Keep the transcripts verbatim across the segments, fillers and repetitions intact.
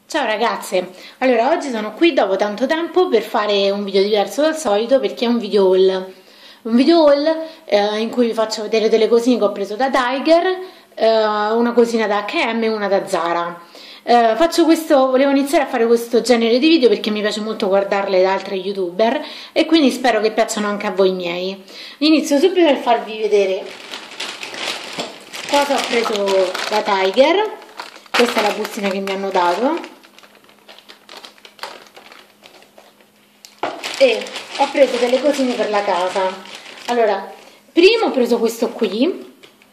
Ciao ragazze, allora oggi sono qui dopo tanto tempo per fare un video diverso dal solito perché è un video haul, un video haul eh, in cui vi faccio vedere delle cosine che ho preso da Tiger, eh, una cosina da acca e emme e una da Zara. Eh, faccio questo, volevo iniziare a fare questo genere di video perché mi piace molto guardarle da altri youtuber e quindi spero che piacciono anche a voi miei. Inizio subito per farvi vedere cosa ho preso da Tiger. Questa è la bustina che mi hanno dato. E ho preso delle cosine per la casa. Allora, prima ho preso questo qui,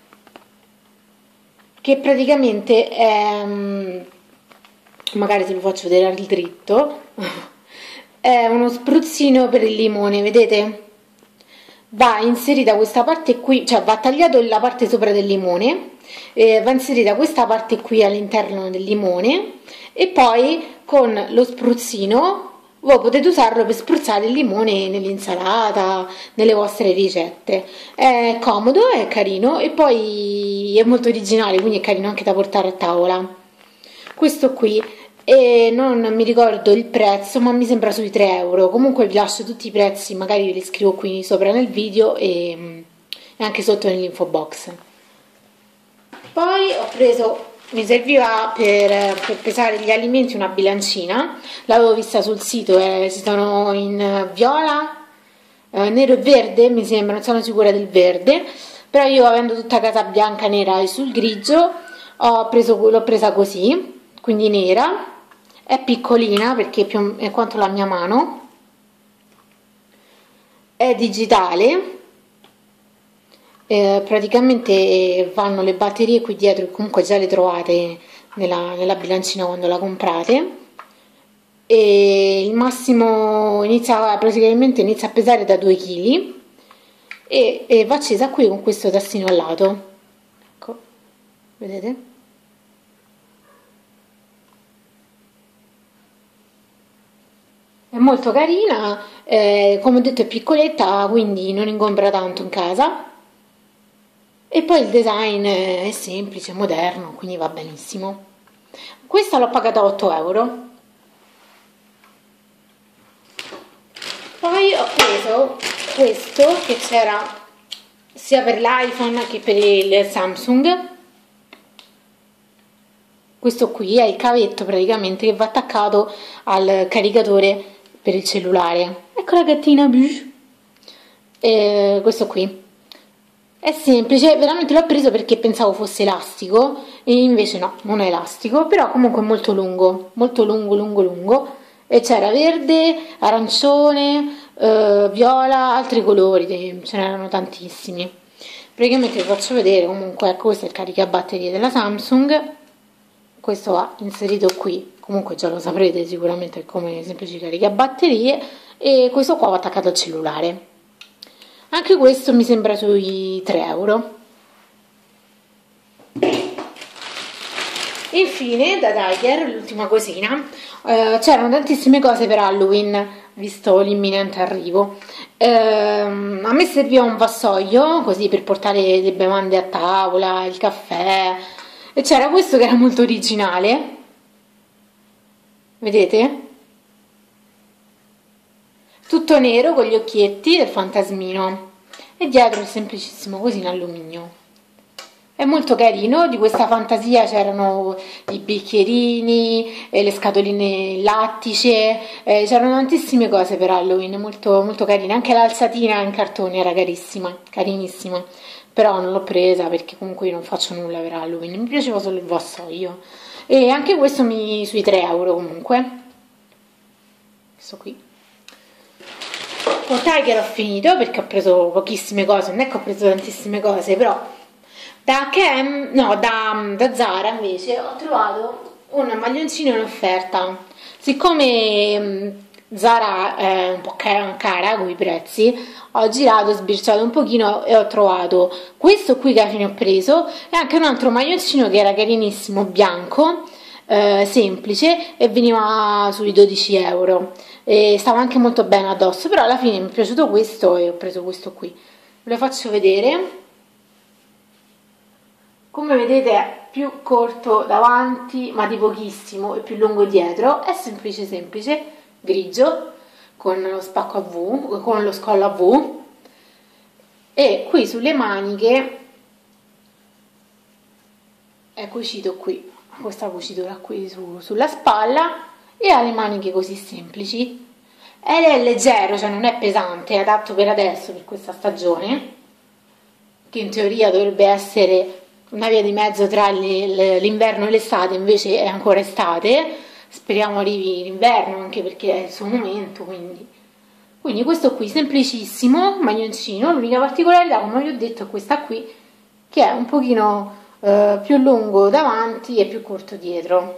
che praticamente è, magari se lo faccio vedere al dritto, è uno spruzzino per il limone, vedete? Va inserita questa parte qui, cioè va tagliato la parte sopra del limone, eh, va inserita questa parte qui all'interno del limone e poi con lo spruzzino voi potete usarlo per spruzzare il limone nell'insalata, nelle vostre ricette. È comodo, è carino e poi è molto originale, quindi è carino anche da portare a tavola. Questo qui, e non mi ricordo il prezzo, ma mi sembra sui tre euro. Comunque vi lascio tutti i prezzi, magari ve li scrivo qui sopra nel video e, e anche sotto nell'info box. Poi ho preso... mi serviva per, per pesare gli alimenti una bilancina, l'avevo vista sul sito, eh, si sono in viola, eh, nero e verde, mi sembra, non sono sicura del verde, però io avendo tutta casa bianca, nera e sul grigio, ho preso, l'ho presa così, quindi nera, è piccolina perché è, più, è quanto la mia mano, è digitale. Eh, praticamente vanno le batterie qui dietro, che comunque già le trovate nella, nella bilancina quando la comprate, e il massimo inizia praticamente inizia a pesare da due chili e, e va accesa qui con questo tastino al lato, ecco, vedete? È molto carina, eh, come ho detto è piccoletta, quindi non ingombra tanto in casa. E poi il design è semplice, moderno, quindi va benissimo. Questa l'ho pagata otto euro. Poi ho preso questo che c'era sia per l'iPhone che per il Samsung. Questo qui è il cavetto praticamente che va attaccato al caricatore per il cellulare. Ecco la gattina, e questo qui. È semplice, veramente l'ho preso perché pensavo fosse elastico e invece no, non è elastico, però comunque è molto lungo, molto lungo, lungo, lungo. E c'era verde, arancione, eh, viola, altri colori, ce n'erano tantissimi. Praticamente vi faccio vedere, comunque ecco, questo è il caricabatterie della Samsung, questo va inserito qui, comunque già lo saprete sicuramente, è come semplici caricabatterie, e questo qua va attaccato al cellulare. Anche questo mi sembra sui tre euro. Infine, da Tiger, l'ultima cosina, eh, c'erano tantissime cose per Halloween, visto l'imminente arrivo. Eh, a me serviva un vassoio, così per portare le bevande a tavola, il caffè, e c'era questo che era molto originale, vedete? Tutto nero con gli occhietti del fantasmino e dietro il semplicissimo così in alluminio. È molto carino, di questa fantasia c'erano i bicchierini, le scatoline lattice, eh, c'erano tantissime cose per Halloween, molto, molto carine, anche l'alzatina in cartone era carissima, carinissima, però non l'ho presa perché comunque io non faccio nulla per Halloween, mi piaceva solo il vassoio, e anche questo mi sui tre euro comunque, questo qui. Con Tiger ho finito perché ho preso pochissime cose, non è che ho preso tantissime cose, però da acca e emme, no, da, da Zara invece ho trovato un maglioncino in offerta. Siccome Zara è un po' cara con i prezzi, ho girato, ho sbirciato un pochino e ho trovato questo qui che alla fine ho preso e anche un altro maglioncino che era carinissimo, bianco, eh, semplice, e veniva sui dodici euro. E stava anche molto bene addosso, però alla fine mi è piaciuto questo e ho preso questo qui. Ve lo faccio vedere. come vedete è più corto davanti ma di pochissimo e più lungo dietro, è semplice semplice, grigio, con lo spacco a V, con lo scollo a V, e qui sulle maniche è cucito qui, questa cucitura qui su, sulla spalla, e ha le maniche così semplici, ed è leggero, cioè non è pesante, è adatto per adesso, per questa stagione, che in teoria dovrebbe essere una via di mezzo tra l'inverno e l'estate, invece è ancora estate, speriamo arrivi l'inverno anche perché è il suo momento, quindi, quindi questo qui semplicissimo, maglioncino. L'unica particolarità, come vi ho detto, è questa qui, che è un pochino eh, più lungo davanti e più corto dietro.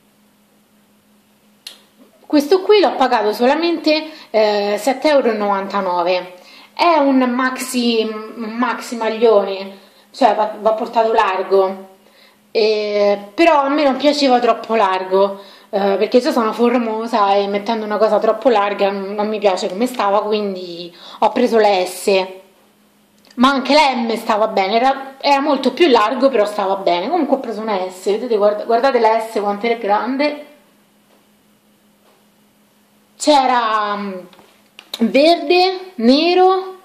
Questo qui l'ho pagato solamente eh, sette e novantanove euro, è un maxi, un maxi maglione, cioè va, va portato largo, eh, però a me non piaceva troppo largo, eh, perché già sono formosa e mettendo una cosa troppo larga non, non mi piace come stava, quindi ho preso la S, ma anche la M stava bene, era, era molto più largo però stava bene, comunque ho preso una S, vedete, guarda, guardate la S quanto è grande. C'era verde, nero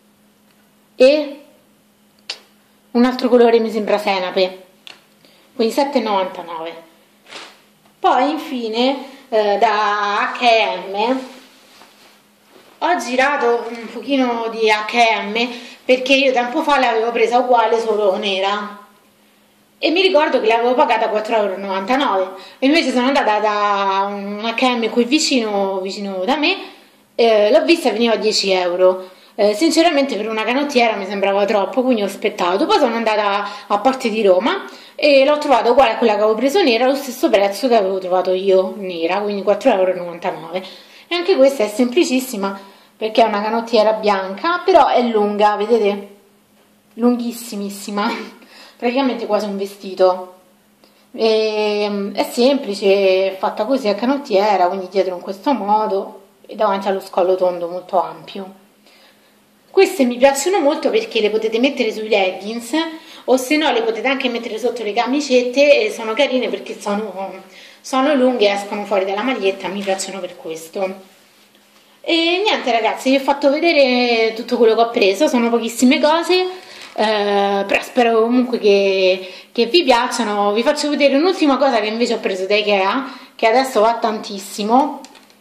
e un altro colore, mi sembra senape, quindi sette e novantanove. Poi infine eh, da acca e emme ho girato un pochino di acca e emme perché io tempo fa l'avevo presa uguale, solo nera, e mi ricordo che l'avevo pagata quattro e novantanove euro, e invece sono andata da un acca e emme qui vicino, vicino da me, eh, l'ho vista e veniva a dieci euro. Eh, sinceramente per una canottiera mi sembrava troppo, quindi ho aspettato. Poi sono andata a Porte di Roma e l'ho trovata uguale a quella che avevo preso nera, allo stesso prezzo che avevo trovato io nera, quindi quattro e novantanove euro. E anche questa è semplicissima perché è una canottiera bianca, però è lunga, vedete? Lunghissimissima. Praticamente quasi un vestito, e, è semplice, è fatta così a canottiera, quindi dietro in questo modo e davanti allo scollo tondo molto ampio. Queste mi piacciono molto perché le potete mettere sui leggings, o se no le potete anche mettere sotto le camicette, e sono carine perché sono, sono lunghe, escono fuori dalla maglietta, mi piacciono per questo. E niente ragazzi, vi ho fatto vedere tutto quello che ho preso, sono pochissime cose. Uh, però spero comunque che, che vi piacciono. Vi faccio vedere un'ultima cosa che invece ho preso da Ikea, che adesso va tantissimo,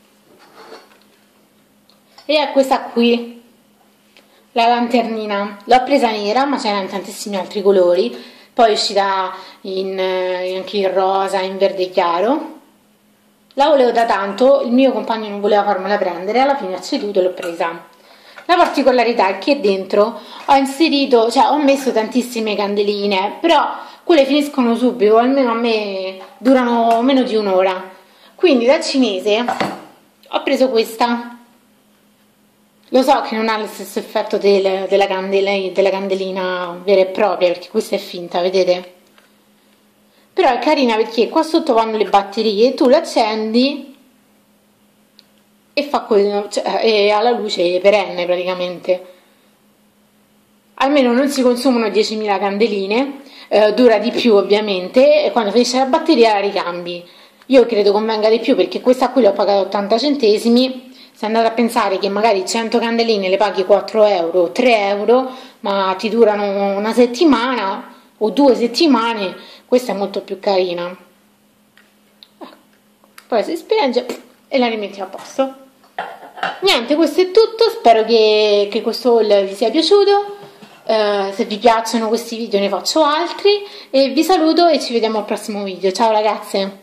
e è questa qui, la lanternina. L'ho presa nera, ma c'era in tantissimi altri colori, poi è uscita in, anche in rosa, in verde chiaro. La volevo da tanto, il mio compagno non voleva farmela prendere, alla fine ha ceduto e l'ho presa. La particolarità è che dentro ho inserito, cioè ho messo tantissime candeline, però quelle finiscono subito, almeno a me durano meno di un'ora. Quindi dal cinese ho preso questa. Lo so che non ha lo stesso effetto del, della, candela, della candelina vera e propria, perché questa è finta, vedete? Però è carina perché qua sotto vanno le batterie, tu le accendi e fa quello, cioè, è alla luce perenne praticamente. Almeno non si consumano diecimila candeline, eh, dura di più ovviamente, e quando finisce la batteria la ricambi. Io credo convenga di più perché questa qui l'ho pagata ottanta centesimi, se andate a pensare che magari cento candeline le paghi quattro euro, tre euro, ma ti durano una settimana o due settimane, questa è molto più carina. Poi si spenge e la rimetti a posto. Niente, questo è tutto, spero che, che questo haul vi sia piaciuto. Uh, se vi piacciono questi video ne faccio altri, e vi saluto e ci vediamo al prossimo video. Ciao ragazze!